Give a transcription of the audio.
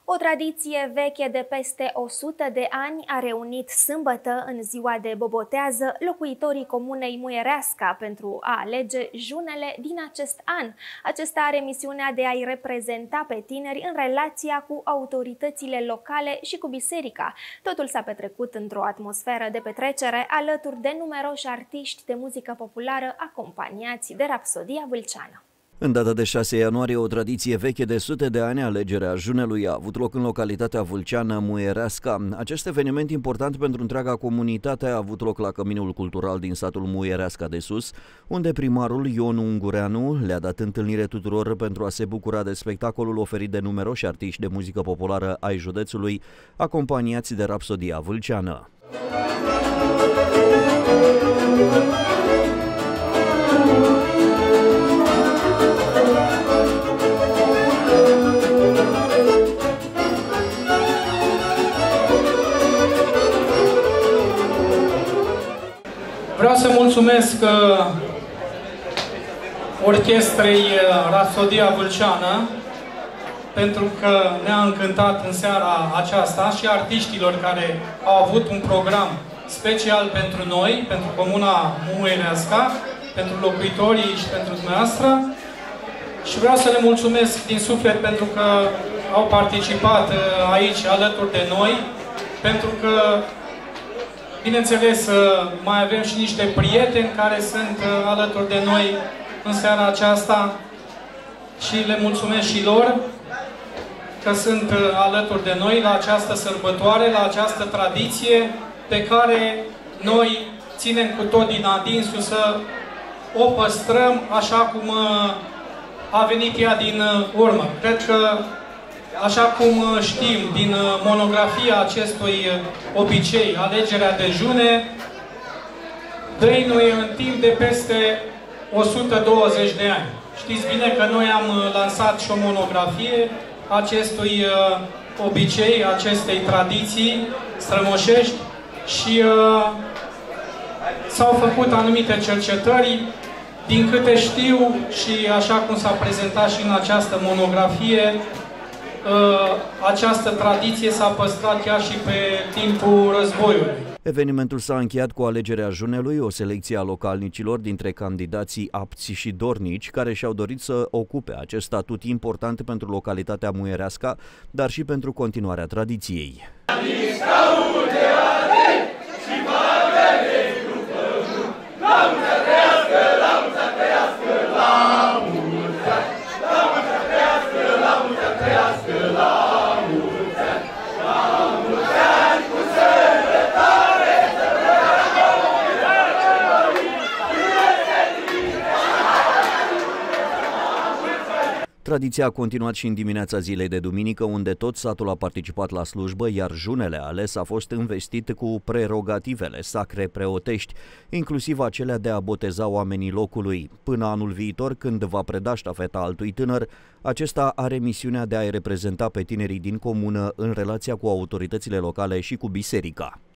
O tradiție veche de peste 100 de ani a reunit sâmbătă, în ziua de bobotează, locuitorii comunei Muiereasca pentru a alege junele din acest an. Acesta are misiunea de a-i reprezenta pe tineri în relația cu autoritățile locale și cu biserica. Totul s-a petrecut într-o atmosferă de petrecere, alături de numeroși artiști de muzică populară acompaniați de Rapsodia Vâlceană. În data de 6 ianuarie, o tradiție veche de sute de ani, alegerea junelui, a avut loc în localitatea vâlceană Muiereasca. Acest eveniment important pentru întreaga comunitate a avut loc la Căminul Cultural din satul Muiereasca de Sus, unde primarul Ion Ungureanu le-a dat întâlnire tuturor pentru a se bucura de spectacolul oferit de numeroși artiști de muzică populară ai județului, acompaniați de Rapsodia Vâlceană. Vreau să mulțumesc orchestrei Rapsodia Vâlceană pentru că ne-a încântat în seara aceasta și artiștilor care au avut un program special pentru noi, pentru Comuna Muiereasca, pentru locuitorii și pentru dumneavoastră. Și vreau să le mulțumesc din suflet pentru că au participat aici alături de noi, pentru că bineînțeles, mai avem și niște prieteni care sunt alături de noi în seara aceasta și le mulțumesc și lor că sunt alături de noi la această sărbătoare, la această tradiție pe care noi ținem cu tot din adinsul să o păstrăm așa cum a venit ea din urmă. Cred că, așa cum știm din monografia acestui obicei, alegerea de june, dăinuie în timp de peste 120 de ani. Știți bine că noi am lansat și o monografie acestui obicei, acestei tradiții strămoșești și s-au făcut anumite cercetări. Din câte știu și așa cum s-a prezentat și în această monografie, această tradiție s-a păstrat chiar și pe timpul războiului. Evenimentul s-a încheiat cu alegerea junelui, o selecție a localnicilor dintre candidații apți și dornici care și-au dorit să ocupe acest statut important pentru localitatea muiereasca, dar și pentru continuarea tradiției. Tradiția a continuat și în dimineața zilei de duminică, unde tot satul a participat la slujbă, iar junele ales a fost investit cu prerogativele sacre preotești, inclusiv acelea de a boteza oamenii locului. Până anul viitor, când va preda ștafeta altui tânăr, acesta are misiunea de a-i reprezenta pe tinerii din comună în relația cu autoritățile locale și cu biserica.